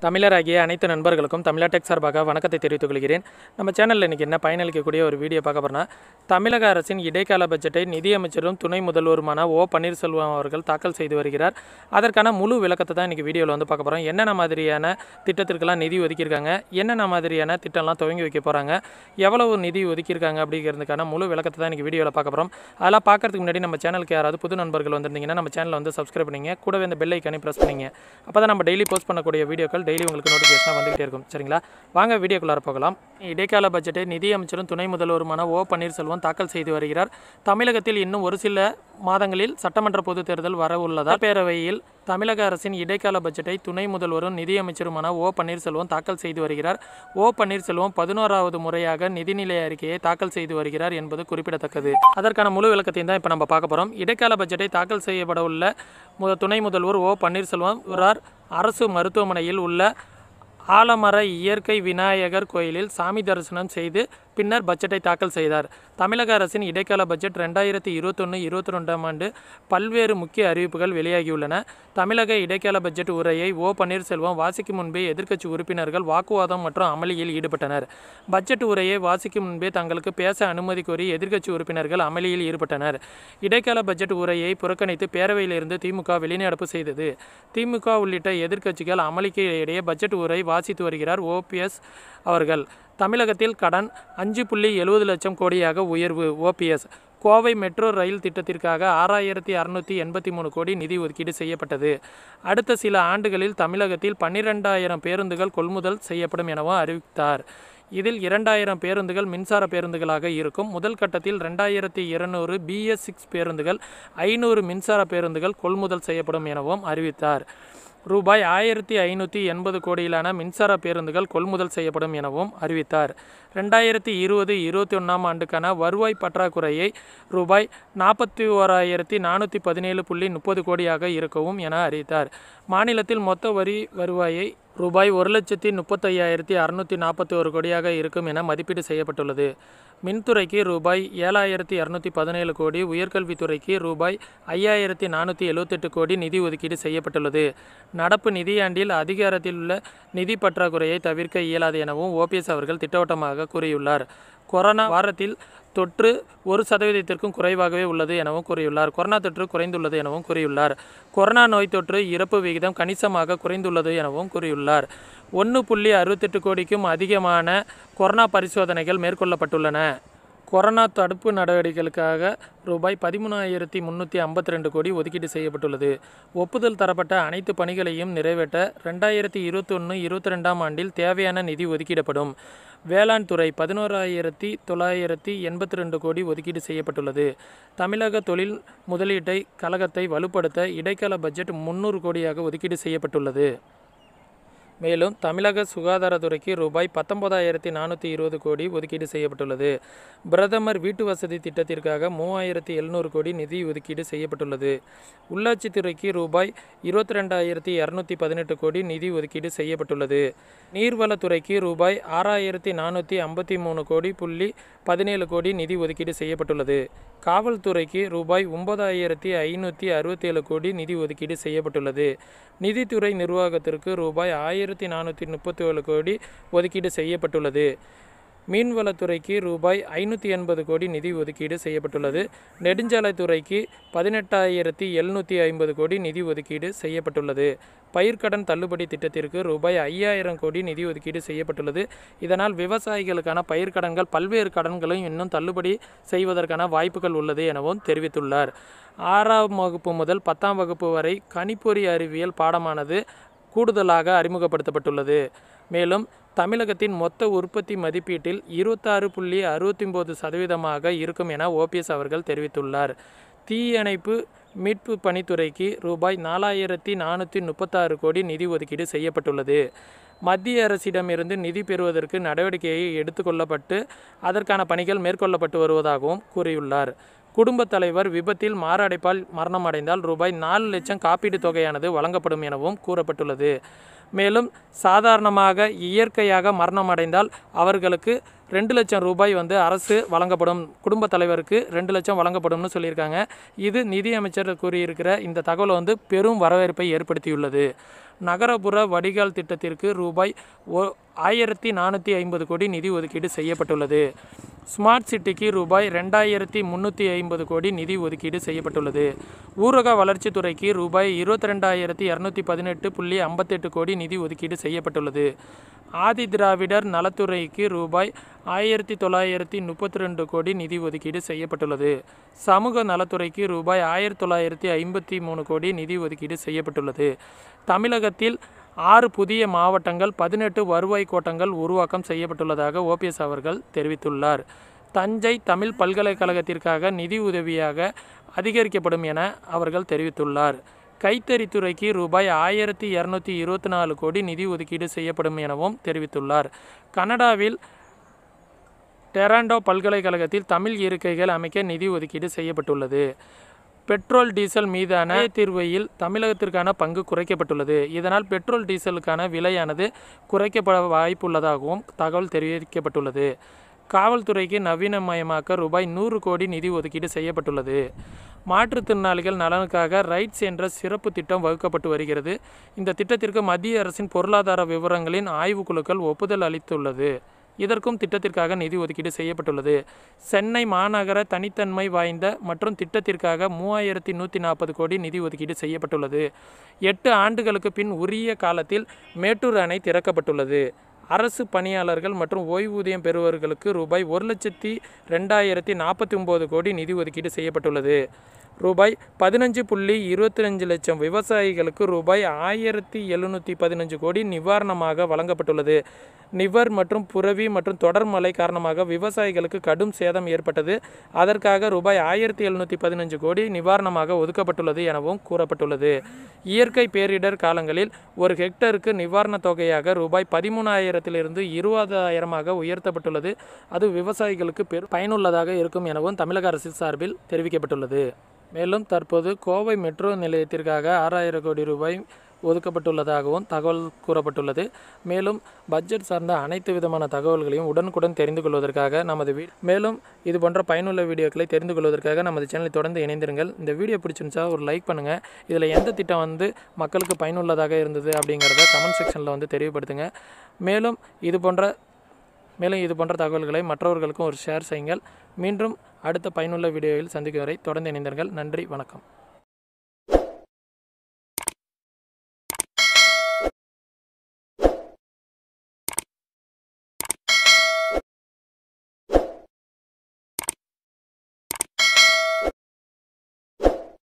தமிழராகிய அனைத்து நண்பர்களுக்கும் தமிழாடெக் சார்பாக வணக்கத்தை தெரிவித்துக் கொள்கிறேன். நம்ம சேனலில் இன்றைக்கி என்ன பயனளிக்கக்கூடிய ஒரு வீடியோ பார்க்க போகிறோம்னா, தமிழக அரசின் இடைக்கால பட்ஜெட்டை நிதியமைச்சரும் துணை முதல்வருமான பன்னீர்செல்வம் அவர்கள் தாக்கல் செய்து வருகிறார். அதற்கான முழு விளக்கத்தை தான் இன்றைக்கி வீடியோவில் வந்து பார்க்க போகிறோம். என்னென்ன மாதிரியான திட்டத்திற்கெல்லாம் நிதி ஒதுக்கியிருக்காங்க, என்னென்ன மாதிரியான திட்டம்லாம் துவங்கி வைக்க போகிறாங்க, எவ்வளவு நிதி ஒதுக்கியிருக்காங்க அப்படிங்கிறதுக்கான முழு விளக்கத்தை தான் இன்றைக்கி வீடியோவில் பார்க்க போகிறோம். அதெல்லாம் பார்க்கறதுக்கு முன்னாடி நம்ம சேனலுக்கு யாராவது புது நண்பர்கள் வந்திருந்தீங்கன்னா நம்ம சேனலை வந்து சப்ஸ்கிரைப் பண்ணிங்க, கூடவே இந்த பெல் ஐக்கானே ப்ரெஸ் பண்ணிங்க. அப்போ தான் நம்ம டெய்லி போஸ்ட் பண்ணக்கூடிய வீடியோக்கள் டெய்லி உங்களுக்கு நோட்டிஃபிகேஷன் வந்துகிட்டே இருக்கும். சரிங்களா, வாங்க வீடியோக்குள்ளார போகலாம். இடைக்கால பட்ஜெட்டை நிதியமைச்சரும் துணை முதல்வருமான பன்னீர்செல்வம் தாக்கல் செய்து வருகிறார். தமிழகத்தில் இன்னும் ஒரு சில மாதங்களில் சட்டமன்ற பொதுத் தேர்தல் வர உள்ளதால் பேரவையில் தமிழக அரசின் இடைக்கால பட்ஜெட்டை துணை முதல்வரும் நிதியமைச்சருமான பன்னீர்செல்வம் தாக்கல் செய்து வருகிறார். பன்னீர்செல்வம் 11வது முறையாக நிதிநிலை அறிக்கையை தாக்கல் செய்து வருகிறார் என்பது குறிப்பிடத்தக்கது. அதற்கான முழு விளக்கத்தையும் தான் இப்போ நம்ம பார்க்க போகிறோம். இடைக்கால பட்ஜெட்டை தாக்கல் செய்யப்பட உள்ள துணை முதல்வர் பன்னீர்செல்வம் அரசு மருத்துவமனையில் உள்ள ஆலமர இயற்கை விநாயகர் கோயிலில் சாமி தரிசனம் செய்து பின்னர் பட்ஜெட்டை தாக்கல் செய்தார். தமிழக அரசின் இடைக்கால பட்ஜெட் 2021-22ஆம் ஆண்டு பல்வேறு முக்கிய அறிவிப்புகள் வெளியாகியுள்ளன. தமிழக இடைக்கால பட்ஜெட் உரையை பன்னீர்செல்வம் வாசிக்கும் முன்பே எதிர்க்கட்சி உறுப்பினர்கள் வாக்குவாதம் மற்றும் அமளியில் ஈடுபட்டனர். பட்ஜெட் உரையை வாசிக்கும் முன்பே தங்களுக்கு பேச அனுமதி கோரி எதிர்க்கட்சி உறுப்பினர்கள் அமளியில் ஈடுபட்டனர். இடைக்கால பட்ஜெட் உரையை புறக்கணித்து பேரவையிலிருந்து திமுக வெளிநடப்பு செய்தது. திமுக உள்ளிட்ட எதிர்க்கட்சிகள் அமளிக்கு இடையே பட்ஜெட் உரை வாசித்து வருகிறார் ஓபிஎஸ் அவர்கள். தமிழகத்தில் கடன் 5.70 லட்சம் கோடியாக உயர்வு. ஓபிஎஸ் கோவை மெட்ரோ ரயில் திட்டத்திற்காக 6683 கோடி நிதி ஒதுக்கீடு செய்யப்பட்டது. அடுத்த சில ஆண்டுகளில் தமிழகத்தில் 12,000 பேருந்துகள் கொள்முதல் செய்யப்படும் எனவும் அறிவித்தார். இதில் 2,000 பேருந்துகள் மின்சார பேருந்துகளாக இருக்கும். முதல் கட்டத்தில் 2200 BS6 பேருந்துகள், 500 மின்சார பேருந்துகள் கொள்முதல் செய்யப்படும் எனவும் அறிவித்தார். ரூபாய் 1580 கோடியிலான மின்சார பேருந்துகள் கொள்முதல் செய்யப்படும் எனவும் அறிவித்தார். 2020-21ஆம் ஆண்டுக்கான வருவாய் பற்றாக்குறையை ரூபாய் 41,417.30 கோடியாக இருக்கவும் என அறிவித்தார். மாநிலத்தில் மொத்த வரி வருவாயை ரூபாய் 1,35,641 கோடியாக இருக்கும் என மதிப்பீடு செய்யப்பட்டுள்ளது. மின்துறைக்கு ரூபாய் 7,217 கோடி, உயர்கல்வித்துறைக்கு ரூபாய் 5,478 கோடி நிதி ஒதுக்கீடு செய்யப்பட்டுள்ளது. நடப்பு நிதியாண்டில் அதிகாரத்தில் உள்ள நிதி பற்றாக்குறையை தவிர்க்க இயலாது எனவும் ஓபிஎஸ் அவர்கள் திட்டவட்டமாக கூறியுள்ளார். கொரோனா வாரத்தில் தொற்று 1% குறைவாகவே உள்ளது எனவும் கூறியுள்ளார். கொரோனா தொற்று குறைந்துள்ளது எனவும் கூறியுள்ளார். கொரோனா நோய் தொற்று இறப்பு விகிதம் கணிசமாக குறைந்துள்ளது எனவும் கூறியுள்ளார். 1.68 கோடிக்கும் அதிகமான கொரோனா பரிசோதனைகள் மேற்கொள்ளப்பட்டுள்ளன. கொரோனா தடுப்பு நடவடிக்கைகளுக்காக ரூபாய் 13,352 கோடி ஒதுக்கீடு செய்யப்பட்டுள்ளது. ஒப்புதல் தரப்பட்ட அனைத்து பணிகளையும் நிறைவேற்ற 2021-22ஆம் ஆண்டில் தேவையான நிதி ஒதுக்கீடப்படும். வேளாண் துறை 11,982 கோடி ஒதுக்கீடு செய்யப்பட்டுள்ளது. தமிழக தொழில் முதலீட்டை கழகத்தை வலுப்படுத்த இடைக்கால பட்ஜெட் 300 கோடியாக ஒதுக்கீடு செய்யப்பட்டுள்ளது. மேலும் தமிழக சுகாதாரத்துறைக்கு ரூபாய் 19,420 கோடி ஒதுக்கீடு செய்யப்பட்டுள்ளது. பிரதமர் வீட்டு வசதி திட்டத்திற்காக 3,700 கோடி நிதி ஒதுக்கீடு செய்யப்பட்டுள்ளது. உள்ளாட்சித்துறைக்கு ரூபாய் 22,218 கோடி நிதி ஒதுக்கீடு செய்யப்பட்டுள்ளது. நீர்வளத்துறைக்கு ரூபாய் 6,453 கோடி 17 கோடி நிதி ஒதுக்கீடு செய்யப்பட்டுள்ளது. காவல்துறைக்கு ரூபாய் 9,567 கோடி நிதி ஒதுக்கீடு செய்யப்பட்டுள்ளது. நிதித்துறை நிர்வாகத்திற்கு ரூபாய் 1,437 கோடி ஒதுக்கீடு செய்யப்பட்டுள்ளது. மீன்வளத்துறைக்கு ரூபாய் 580 கோடி நிதி ஒதுக்கீடு செய்யப்பட்டுள்ளது. நெடுஞ்சாலைத்துறைக்கு 18,750 கோடி நிதி ஒதுக்கீடு செய்யப்பட்டுள்ளது. பயிர்க்கடன் தள்ளுபடி திட்டத்திற்கு ரூபாய் 5,000 கோடி நிதி ஒதுக்கீடு செய்யப்பட்டுள்ளது. இதனால் விவசாயிகளுக்கான பயிர்க்கடன்கள் பல்வேறு கடன்களையும் இன்னும் தள்ளுபடி செய்வதற்கான வாய்ப்புகள் உள்ளது எனவும் தெரிவித்துள்ளார். 6ஆம் வகுப்பு முதல் 10ஆம் வகுப்பு வரை கணிப்பொறி அறிவியல் பாடமானது கூடுதலாக அறிமுகப்படுத்தப்பட்டுள்ளது. மேலும் தமிழகத்தின் மொத்த உற்பத்தி மதிப்பீட்டில் 26.69% இருக்கும் என ஓபிஎஸ் அவர்கள் தெரிவித்துள்ளார். தீயணைப்பு மீட்பு பணித்துறைக்கு ரூபாய் 4,436 கோடி நிதி ஒதுக்கீடு செய்யப்பட்டுள்ளது. மத்திய அரசிடமிருந்து நிதி பெறுவதற்கு நடவடிக்கையை எடுத்துக்கொள்ளப்பட்டு அதற்கான பணிகள் மேற்கொள்ளப்பட்டு வருவதாகவும் கூறியுள்ளார். குடும்பத் தலைவர் விபத்தில் மாரடைப்பால் மரணமடைந்தால் ரூபாய் 4 லட்சம் காப்பீடு தொகையானது வழங்கப்படும் எனவும் கூறப்பட்டுள்ளது. மேலும் சாதாரணமாக இயற்கையாக மரணமடைந்தால் அவர்களுக்கு 2 லட்சம் ரூபாய் அரசு வழங்கப்படும். குடும்ப தலைவருக்கு 2 லட்சம் வழங்கப்படும்னு சொல்லியிருக்காங்க. இது நிதியமைச்சர் கூறியிருக்கிற இந்த தகவல் பெரும் வரவேற்பை ஏற்படுத்தியுள்ளது. நகரப்புற வடிகால் திட்டத்திற்கு ரூபாய் 1450 கோடி நிதி ஒதுக்கீடு செய்யப்பட்டுள்ளது. ஸ்மார்ட் சிட்டிக்கு ரூபாய் 2350 கோடி நிதி ஒதுக்கீடு செய்யப்பட்டுள்ளது. ஊரக வளர்ச்சித்துறைக்கு ரூபாய் 22,218.58 கோடி நிதி ஒதுக்கீடு செய்யப்பட்டுள்ளது. ஆதி திராவிடர் நலத்துறைக்கு ரூபாய் 1932 கோடி நிதி ஒதுக்கீடு செய்யப்பட்டுள்ளது. சமூக நலத்துறைக்கு ரூபாய் 1953 கோடி நிதி ஒதுக்கீடு செய்யப்பட்டுள்ளது. தமிழகத்தில் 6 புதிய மாவட்டங்கள் 18 வருவாய் கோட்டங்கள் உருவாக்கம் செய்யப்பட்டுள்ளதாக ஓபிஎஸ் அவர்கள் தெரிவித்துள்ளார். தஞ்சை தமிழ் பல்கலைக்கழகத்திற்காக நிதி உதவியாக அதிகரிக்கப்படும் என அவர்கள் தெரிவித்துள்ளார். கைத்தறித்துறைக்கு ரூபாய் 1224 கோடி நிதி ஒதுக்கீடு செய்யப்படும் எனவும் தெரிவித்துள்ளார். கனடாவில் டொரண்டோ பல்கலைக்கழகத்தில் தமிழ் இருக்கைகள் அமைக்க நிதி ஒதுக்கீடு செய்யப்பட்டுள்ளது. பெட்ரோல் டீசல் மீதான தீர்வையில் தமிழகத்திற்கான பங்கு குறைக்கப்பட்டுள்ளது. இதனால் பெட்ரோல் டீசலுக்கான விலையானது குறைக்கப்பட வாய்ப்புள்ளதாகவும் தகவல் தெரிவிக்கப்பட்டுள்ளது. காவல்துறைக்கு நவீனமயமாக்க ரூபாய் 100 கோடி நிதி ஒதுக்கீடு செய்யப்பட்டுள்ளது. மாற்றுத்திறனாளிகள் நலனுக்காக ரைட்ஸ் என்ற சிறப்பு திட்டம் வகுக்கப்பட்டு வருகிறது. இந்த திட்டத்திற்கு மத்திய அரசின் பொருளாதார விவரங்களின் ஆய்வுக்குழுக்கள் ஒப்புதல் அளித்துள்ளது. இதற்கும் திட்டத்திற்காக நிதி ஒதுக்கீடு செய்யப்பட்டுள்ளது. சென்னை மாநகர தனித்தன்மை வாய்ந்த மற்றும் திட்டத்திற்காக 3140 கோடி நிதி ஒதுக்கீடு செய்யப்பட்டுள்ளது. 8 ஆண்டுகளுக்கு பின் உரிய காலத்தில் மேட்டூர் அணை திறக்கப்பட்டுள்ளது. அரசு பணியாளர்கள் மற்றும் ஓய்வூதியம் பெறுபவர்களுக்கு ரூபாய் 1,02,049 கோடி நிதி ஒதுக்கீடு செய்யப்பட்டுள்ளது. ரூபாய் 15.25 லட்சம் விவசாயிகளுக்கு ரூபாய் 1715 கோடி நிவாரணமாக வழங்கப்பட்டுள்ளது. நிவர் மற்றும் புரவி மற்றும் தொடர் மழை காரணமாக விவசாயிகளுக்கு கடும் சேதம் ஏற்பட்டது. அதற்காக ரூபாய் 1715 கோடி நிவாரணமாக ஒதுக்கப்பட்டுள்ளது எனவும் கூறப்பட்டுள்ளது. இயற்கை பேரிடர் காலங்களில் ஒரு ஹெக்டருக்கு நிவாரணத் தொகையாக ரூபாய் 13,000 20,000 உயர்த்தப்பட்டுள்ளது. அது விவசாயிகளுக்கு பயனுள்ளதாக இருக்கும் எனவும் தமிழக அரசு சார்பில் தெரிவிக்கப்பட்டுள்ளது. மேலும் தற்போது கோவை மெட்ரோ நிலையத்திற்காக 6,000 கோடி ரூபாய் ஒதுக்கப்பட்டுள்ளதாகவும் தகவல் கூறப்பட்டுள்ளது. மேலும் பட்ஜெட் சார்ந்த அனைத்து விதமான தகவல்களையும் உடனுக்குடன் தெரிந்து கொள்வதற்காக மேலும் இது போன்ற பயனுள்ள வீடியோக்களை தெரிந்து கொள்வதற்காக நமது சேனலை தொடர்ந்து இணைந்திருங்கள். இந்த வீடியோ பிடிச்சிருந்துச்சா ஒரு லைக் பண்ணுங்கள். இதில் எந்த திட்டம் மக்களுக்கு பயனுள்ளதாக இருந்தது அப்படிங்கிறத கமெண்ட் செக்ஷனில் தெரியப்படுத்துங்க. மேலும் இது போன்ற தகவல்களை மற்றவர்களுக்கும் ஒரு ஷேர் செய்யுங்கள். மீண்டும் அடுத்த பயனுள்ள வீடியோவில் சந்திக்கும் வரை தொடர்ந்து இணைந்திருங்கள். நன்றி, வணக்கம்.